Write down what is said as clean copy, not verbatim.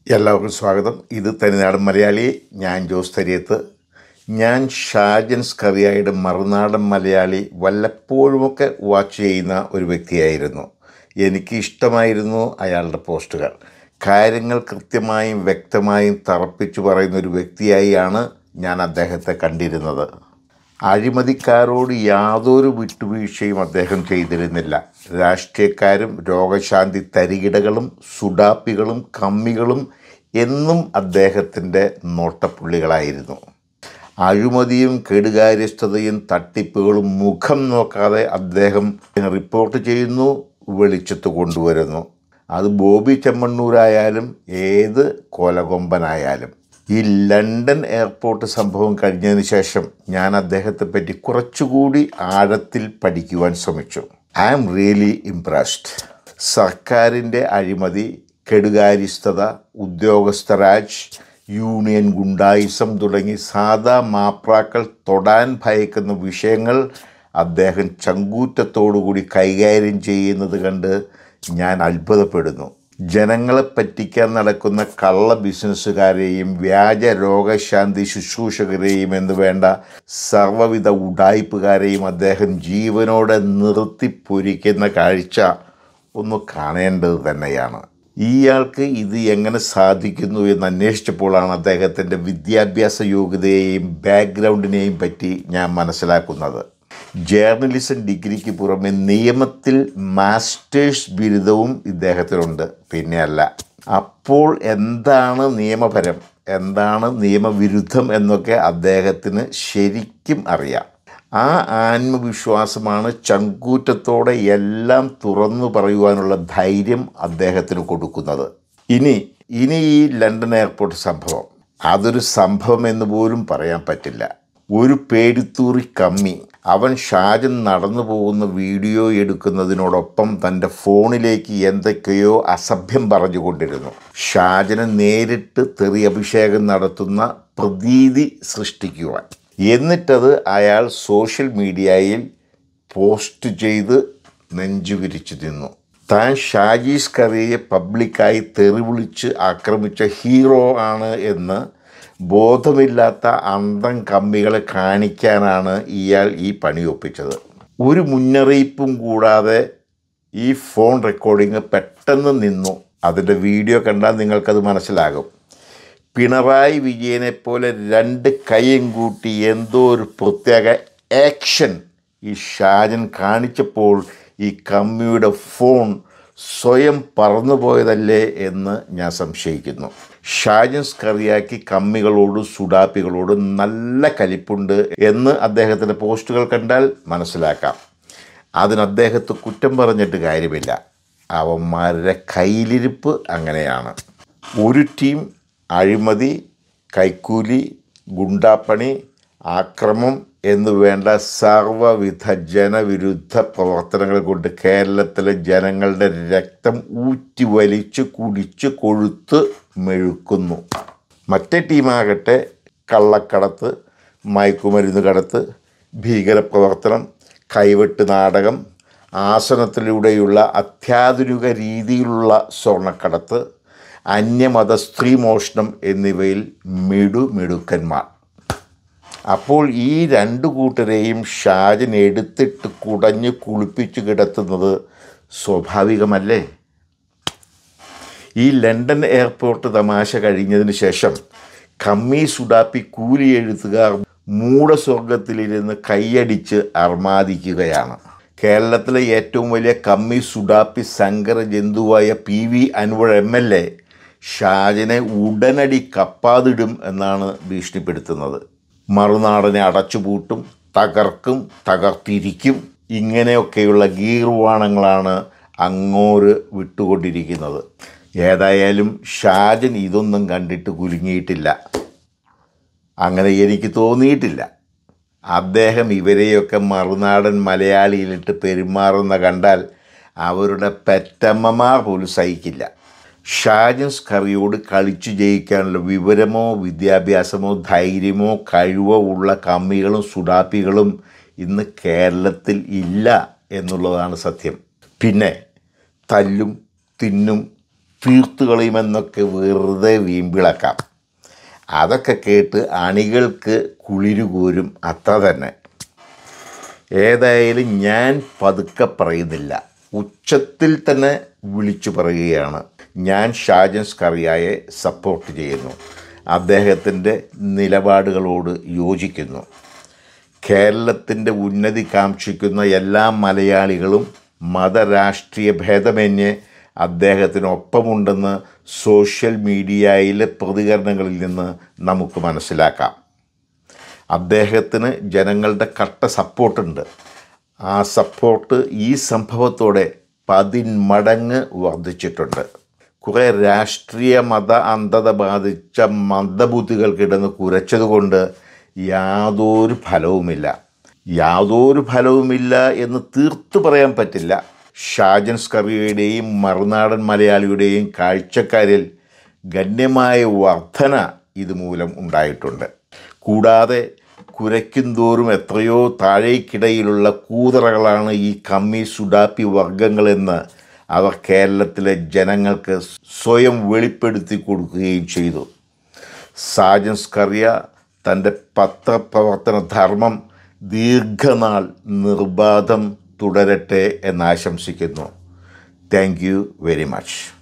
എല്ലാവർക്കും സ്വാഗതം. ഇത് തനിനാടൻ മലയാളി. ഞാൻ ജോസ് തരിയത്ത്. ഞാൻ ഷാജൻ സ്കറിയയുടെ മറുനാടൻ മലയാളി വല്ലപ്പോഴുമൊക്കെ വാച്ച് ചെയ്യുന്ന ഒരു വ്യക്തിയായിരുന്നു. എനിക്ക് ഇഷ്ടമായിരുന്നു അയാളുടെ പോസ്റ്റുകൾ. കാര്യങ്ങൾ കൃത്യമായും വ്യക്തമായും തറപ്പിച്ചു പറയുന്ന ഒരു വ്യക്തിയായാണ് ഞാൻ അദ്ദേഹത്തെ കണ്ടിരുന്നത്. അഴിമതിക്കാരോട് യാതൊരു വിട്ടുവീഴ്ചയും അദ്ദേഹം ചെയ്തിരുന്നില്ല. രാഷ്ട്രീയക്കാരും രോഗശാന്തി തരികിടകളും സുഡാപ്പികളും കമ്മികളും എന്നും അദ്ദേഹത്തിൻ്റെ നോട്ടപ്പുള്ളികളായിരുന്നു. അഴിമതിയും കെടുകാര്യസ്ഥതയും തട്ടിപ്പുകളും മുഖം നോക്കാതെ അദ്ദേഹം റിപ്പോർട്ട് ചെയ്യുന്നു, വെളിച്ചത്ത് കൊണ്ടുവരുന്നു. അത് ബോബി ചെമ്മണ്ണൂരായാലും ഏത് കൊലകൊമ്പനായാലും. ഈ ലണ്ടൻ എയർപോർട്ട് സംഭവം കഴിഞ്ഞതിന് ശേഷം ഞാൻ അദ്ദേഹത്തെപ്പറ്റി കുറച്ചുകൂടി ആഴത്തിൽ പഠിക്കുവാൻ ശ്രമിച്ചു. I am really impressed. സർക്കാരിൻ്റെ അഴിമതി, കെടുകാര്യസ്ഥത, ഉദ്യോഗസ്ഥരാജ്, യൂണിയൻ ഗുണ്ടായിസം തുടങ്ങി സാധാ മാപ്രാക്കൾ തൊടാൻ ഭയക്കുന്ന വിഷയങ്ങൾ അദ്ദേഹം ചങ്കൂറ്റത്തോടുകൂടി കൈകാര്യം ചെയ്യുന്നത് കണ്ട് ഞാൻ അത്ഭുതപ്പെടുന്നു. ജനങ്ങളെ പറ്റിക്കാൻ നടക്കുന്ന കള്ള ബിസിനസ്സുകാരെയും വ്യാജ രോഗശാന്തി ശുശ്രൂഷകരെയും എന്ന് വേണ്ട സർവ്വവിധ ഉഡായിപ്പുകാരെയും അദ്ദേഹം ജീവനോടെ നിർത്തിപ്പൊരിക്കുന്ന കാഴ്ച ഒന്ന് കാണേണ്ടത് തന്നെയാണ്. ഇയാൾക്ക് ഇത് എങ്ങനെ സാധിക്കുന്നു എന്ന് അന്വേഷിച്ചപ്പോഴാണ് അദ്ദേഹത്തിൻ്റെ വിദ്യാഭ്യാസ യോഗ്യതയെയും ബാക്ക്ഗ്രൗണ്ടിനെയും പറ്റി ഞാൻ മനസ്സിലാക്കുന്നത്. ജേർണലിസം ഡിഗ്രിക്ക് പുറമെ നിയമത്തിൽ മാസ്റ്റേഴ്സ് ബിരുദവും ഇദ്ദേഹത്തിനുണ്ട്. പിന്നെയല്ല, അപ്പോൾ എന്താണ് നിയമപരം, എന്താണ് നിയമവിരുദ്ധം എന്നൊക്കെ അദ്ദേഹത്തിന് ശരിക്കും അറിയാം. ആ ആത്മവിശ്വാസമാണ് ചങ്കൂറ്റത്തോടെ എല്ലാം തുറന്നു പറയുവാനുള്ള ധൈര്യം അദ്ദേഹത്തിന് കൊടുക്കുന്നത്. ഇനി ഈ ലണ്ടൻ എയർപോർട്ട് സംഭവം അതൊരു സംഭവം എന്ന് പോലും പറയാൻ പറ്റില്ല. ഒരു പേടിത്തൂറി കമ്മി അവൻ ഷാജൻ നടന്നു പോകുന്ന വീഡിയോ എടുക്കുന്നതിനോടൊപ്പം തൻ്റെ ഫോണിലേക്ക് എന്തൊക്കെയോ അസഭ്യം പറഞ്ഞുകൊണ്ടിരുന്നു. ഷാജനെ നേരിട്ട് തെറി അഭിഷേകം നടത്തുന്ന പ്രതീതി സൃഷ്ടിക്കുവാൻ. എന്നിട്ടത് അയാൾ സോഷ്യൽ മീഡിയയിൽ പോസ്റ്റ് ചെയ്ത് നെഞ്ചുവിരിച്ചു നിന്നു. താൻ ഷാജി സ്കറിയയെ പബ്ലിക്കായി തെറി വിളിച്ച് ആക്രമിച്ച ഹീറോ ആണ് എന്ന് ബോധമില്ലാത്ത അന്തം കമ്മികളെ കാണിക്കാനാണ് ഇയാൾ ഈ പണിയൊപ്പിച്ചത്. ഒരു മുന്നറിയിപ്പും കൂടാതെ ഈ ഫോൺ റെക്കോർഡിങ് പെട്ടെന്ന് നിന്നു. അതിൻ്റെ വീഡിയോ കണ്ടാൽ നിങ്ങൾക്കത് മനസ്സിലാകും. പിണറായി വിജയനെപ്പോലെ രണ്ട് കൈയും കൂട്ടി എന്തോ ഒരു പ്രത്യേക ആക്ഷൻ ഈ ഷാജൻ കാണിച്ചപ്പോൾ ഈ കമ്മിയുടെ ഫോൺ സ്വയം പറന്നുപോയതല്ലേ എന്ന് ഞാൻ സംശയിക്കുന്നു. ഷാജൻ സ്കറിയയ്ക്ക് കമ്മികളോടും സുഡാപ്പികളോടും നല്ല കലിപ്പുണ്ട് എന്ന് അദ്ദേഹത്തിൻ്റെ പോസ്റ്റുകൾ കണ്ടാൽ മനസ്സിലാക്കാം. അതിന് അദ്ദേഹത്തെ കുറ്റം പറഞ്ഞിട്ട് കാര്യമില്ല. അവന്മാരുടെ കയ്യിലിരിപ്പ് അങ്ങനെയാണ്. ഒരു ടീം അഴിമതി, കൈക്കൂലി, ഗുണ്ടാപ്പണി, ആക്രമം എന്നു വേണ്ട സർവ്വവിധ ജനവിരുദ്ധ പ്രവർത്തനങ്ങൾ കൊണ്ട് കേരളത്തിലെ ജനങ്ങളുടെ രക്തം ഊറ്റി വലിച്ച് കുടിച്ച് കൊഴുത്ത് മെഴുക്കുന്നു. മറ്റേ ടീമാകട്ടെ കള്ളക്കടത്ത്, മയക്കുമരുന്ന് കടത്ത്, ഭീകരപ്രവർത്തനം, കൈവെട്ട് നാടകം, ആസനത്തിലൂടെയുള്ള അത്യാധുനിക രീതിയിലുള്ള സ്വർണ്ണക്കടത്ത്, അന്യമത സ്ത്രീ മോഷണം എന്നിവയിൽ മിടുക്കന്മാർ. അപ്പോൾ ഈ രണ്ടു കൂട്ടരെയും ഷാജൻ എടുത്തിട്ട് കുടഞ്ഞ് കുളിപ്പിച്ച് കിടത്തുന്നത് സ്വാഭാവികമല്ലേ? ഈ ലണ്ടൻ എയർപോർട്ട് തമാശ കഴിഞ്ഞതിന് ശേഷം കമ്മി സുഡാപ്പി കൂലി എഴുത്തുകാർ മൂഢസ്വർഗത്തിലിരുന്ന് കൈയടിച്ച് അർമാദിക്കുകയാണ്. കേരളത്തിലെ ഏറ്റവും വലിയ കമ്മി സുഡാപ്പി സങ്കര ജന്തുവായ PV അൻവർ MLA ഷാജനെ ഉടനടി കപ്പാതിടും എന്നാണ് ഭീഷണിപ്പെടുത്തുന്നത്. മറുനാടനെ അടച്ചുപൂട്ടും, തകർക്കും, തകർത്തിരിക്കും, ഇങ്ങനെയൊക്കെയുള്ള ഗീർവാണങ്ങളാണ് അങ്ങോട്ട് വിട്ടുകൊണ്ടിരിക്കുന്നത്. ഏതായാലും ഷാജൻ ഇതൊന്നും കണ്ടിട്ട് കുലുങ്ങിയിട്ടില്ല. അങ്ങനെ എനിക്ക് തോന്നിയിട്ടില്ല. അദ്ദേഹം ഇവരെയൊക്കെ മറുനാടൻ മലയാളിയിലിട്ട് പെരുമാറുന്ന കണ്ടാൽ അവരുടെ പെറ്റമ്മമാർ പോലും സഹിക്കില്ല. ഷാജൻ സ്കറിയോട് കളിച്ചു ജയിക്കാനുള്ള വിവരമോ വിദ്യാഭ്യാസമോ ധൈര്യമോ കഴിവോ ഉള്ള കമ്മികളും സുഡാപ്പികളും ഇന്ന് കേരളത്തിൽ ഇല്ല എന്നുള്ളതാണ് സത്യം. പിന്നെ തല്ലും തിന്നും തീർത്തു കളയുമെന്നൊക്കെ വെറുതെ വീമ്പിളക്കാം. അതൊക്കെ കേട്ട് അണികൾക്ക് കുളിരുകൂരും, അത്ര തന്നെ. ഏതായാലും ഞാൻ പതുക്കെ പറയുന്നില്ല, ഉച്ചത്തിൽ തന്നെ വിളിച്ചു പറയുകയാണ്. ഞാൻ ഷാജൻ സ്കറിയയെ സപ്പോർട്ട് ചെയ്യുന്നു, അദ്ദേഹത്തിൻ്റെ നിലപാടുകളോട് യോജിക്കുന്നു. കേരളത്തിൻ്റെ ഉന്നതി കാക്ഷിക്കുന്ന എല്ലാ മലയാളികളും മതരാഷ്ട്രീയ ഭേദമന്യേ അദ്ദേഹത്തിനൊപ്പമുണ്ടെന്ന് സോഷ്യൽ മീഡിയയിലെ പ്രതികരണങ്ങളിൽ നിന്ന് നമുക്ക് മനസ്സിലാക്കാം. അദ്ദേഹത്തിന് ജനങ്ങളുടെ കട്ട സപ്പോർട്ടുണ്ട്. ആ സപ്പോർട്ട് ഈ സംഭവത്തോടെ 10 മടങ്ങ് വർദ്ധിച്ചിട്ടുണ്ട്. കുറേ രാഷ്ട്രീയ മത അന്ധത ബാധിച്ച മന്ദബുദ്ധികൾക്കിടന്ന് കുരച്ചതുകൊണ്ട് യാതൊരു ഫലവുമില്ല എന്ന് തീർത്തു പറയാൻ പറ്റില്ല. ഷാജൻ സ്കറിയയുടെയും മറുനാടൻ മലയാളിയുടെയും കാഴ്ചക്കാരിൽ ഗണ്യമായ വർധന ഇതുമൂലം ഉണ്ടായിട്ടുണ്ട്. കൂടാതെ കുരയ്ക്കുന്തോറും എത്രയോ താഴേക്കിടയിലുള്ള കൂതറകളാണ് ഈ കമ്മി സുഡാപ്പി വർഗങ്ങളെന്ന് അവർ കേരളത്തിലെ ജനങ്ങൾക്ക് സ്വയം വെളിപ്പെടുത്തി കൊടുക്കുകയും ചെയ്തു. ഷാജൻ സ്കറിയ തൻ്റെ പത്രപ്രവർത്തന ധർമ്മം ദീർഘനാൾ നിർബാധം തുടരട്ടെ എന്നാശംസിക്കുന്നു. Thank you very much.